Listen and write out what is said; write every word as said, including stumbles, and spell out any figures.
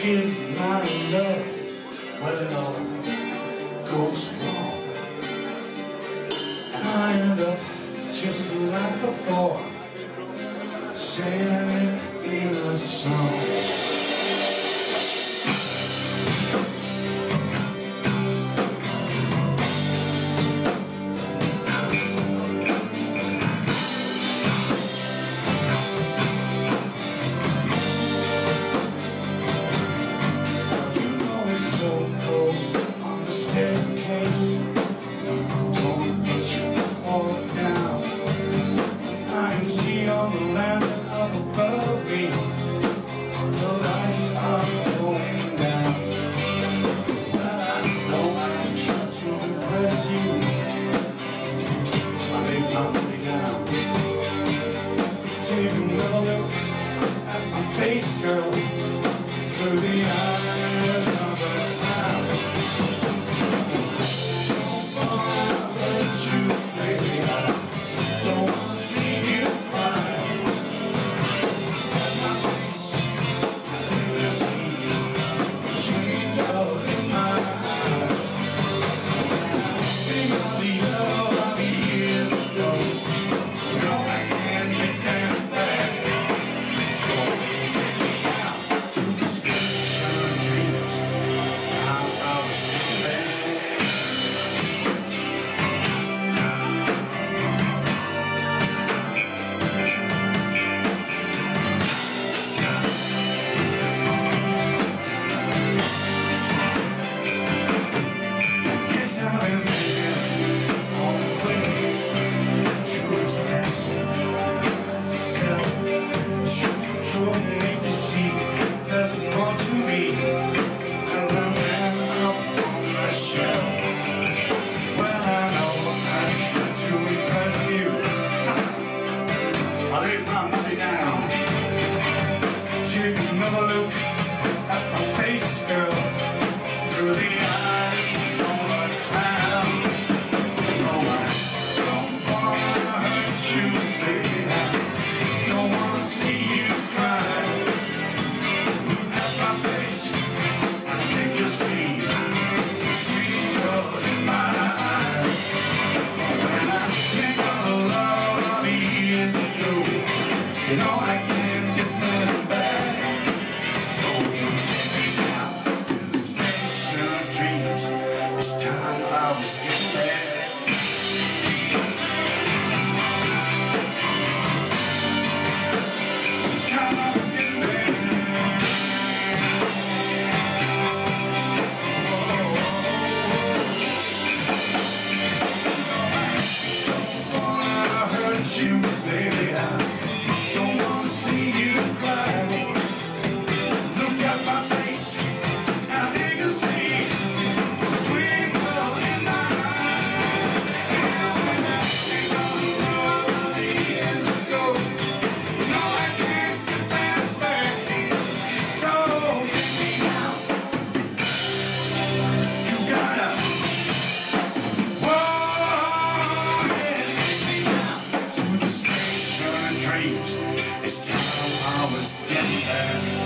give my love, but it all goes wrong, and I end up just like before, saying it in a song. Face, girl, through the eyes of a cloud. Don't wanna hurt you, baby. I don't wanna see you cry. At my face, I think I see the change out in my eyes. And I think of the love of the years ago. You know I can't get them back. So It's time I was getting there.